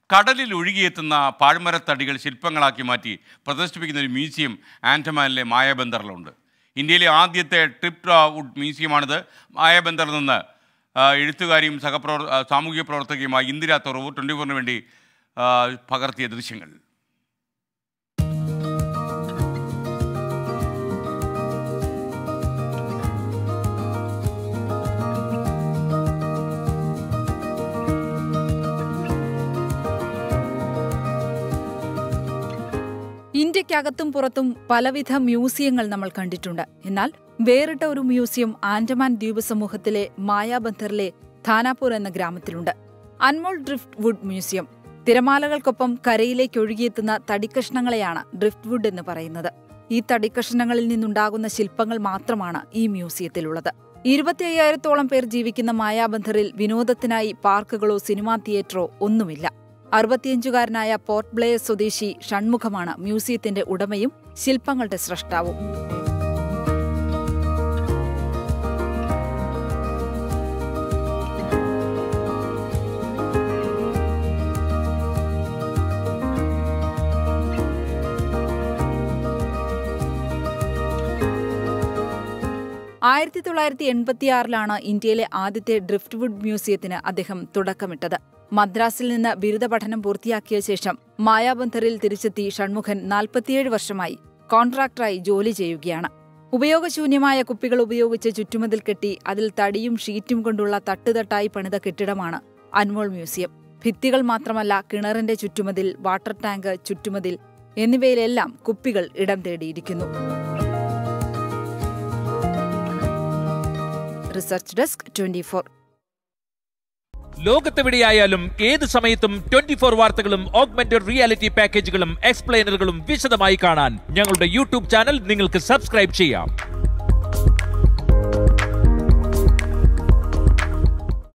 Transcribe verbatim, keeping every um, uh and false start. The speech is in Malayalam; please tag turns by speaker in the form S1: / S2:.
S1: കടലിൽ ഒഴുകിയെത്തുന്ന പാഴ്മരത്തടികൾ ശില്പങ്ങളാക്കി മാറ്റി പ്രദർശിപ്പിക്കുന്ന ഒരു മ്യൂസിയം ആൻഡമാനിലെ മായാബന്ദറിലുണ്ട്. ഇന്ത്യയിലെ ആദ്യത്തെ ട്രിപ്റ്റ് വുഡ് മ്യൂസിയമാണിത്. മായാബന്ദറിൽ നിന്ന് എഴുത്തുകാരിയും സഹപ്രവർ സാമൂഹിക പ്രവർത്തകയുമായ ഇന്ദിര തുറവൂർ ട്വൻറ്റി ഫോറിന് വേണ്ടി പകർത്തിയ ദൃശ്യങ്ങൾ.
S2: ഇന്ത്യക്കകത്തും പുറത്തും പലവിധ മ്യൂസിയങ്ങൾ നമ്മൾ കണ്ടിട്ടുണ്ട്. എന്നാൽ വേറിട്ട ഒരു മ്യൂസിയം ആൻഡമാൻ ദ്വീപ് സമൂഹത്തിലെ മായാബന്ധറിലെ ധാനാപൂർ എന്ന ഗ്രാമത്തിലുണ്ട്. Anmol driftwood museum. തിരമാലകൾക്കൊപ്പം കരയിലേക്ക് ഒഴുകിയെത്തുന്ന തടിക്കഷ്ണങ്ങളെയാണ് ഡ്രിഫ്റ്റ് വുഡ് എന്ന് പറയുന്നത്. ഈ തടിക്കഷ്ണങ്ങളിൽ നിന്നുണ്ടാകുന്ന ശില്പങ്ങൾ മാത്രമാണ് ഈ മ്യൂസിയത്തിലുള്ളത്. ഇരുപത്തി അയ്യായിരത്തോളം പേർ ജീവിക്കുന്ന മായാബന്ധറിൽ വിനോദത്തിനായി പാർക്കുകളോ സിനിമാ തിയേറ്ററോ ഒന്നുമില്ല. അറുപത്തിയഞ്ചുകാരനായ പോർട്ട് ബ്ലെയർ സ്വദേശി ഷൺമുഖമാണ് മ്യൂസിയത്തിന്റെ ഉടമയും ശില്പങ്ങളുടെ സ്രഷ്ടാവും. ആയിരത്തി തൊള്ളായിരത്തി എൺപത്തിയാറിലാണ് ഇന്ത്യയിലെ ആദ്യത്തെ ഡ്രിഫ്റ്റ് വുഡ് മ്യൂസിയത്തിന് അദ്ദേഹം തുടക്കമിട്ടത്. മദ്രാസിൽ നിന്ന് ബിരുദ പഠനം പൂർത്തിയാക്കിയ ശേഷം മായാബന്ധറിൽ തിരിച്ചെത്തി ഷൺമുഖൻ നാൽപ്പത്തിയേഴ് വർഷമായി കോൺട്രാക്ടറായി ജോലി ചെയ്യുകയാണ്. ഉപയോഗശൂന്യമായ കുപ്പികൾ ഉപയോഗിച്ച് ചുറ്റുമതിൽ കെട്ടി അതിൽ തടിയും ഷീറ്റും കൊണ്ടുള്ള തട്ടുതട്ടായി പണിത കെട്ടിടമാണ് അൻമോൾ മ്യൂസിയം. ഭിത്തികൾ മാത്രമല്ല, കിണറിന്റെ ചുറ്റുമതിൽ, വാട്ടർ ടാങ്ക്, ചുറ്റുമതിൽ എന്നിവയിലെല്ലാം കുപ്പികൾ ഇടം തേടിയിരിക്കുന്നു. Research desk twenty four.
S3: ലോകത്തെവിടെയായാലും ഏത് സമയത്തും ട്വന്റി ഫോർ വാർത്തകളും ഓഗ്മെന്റഡ് റിയാലിറ്റി പാക്കേജുകളും എക്സ്പ്ലെയിനറുകളും വിശദമായി കാണാൻ ഞങ്ങളുടെ യൂട്യൂബ് ചാനൽ നിങ്ങൾക്ക് സബ്സ്ക്രൈബ് ചെയ്യാം.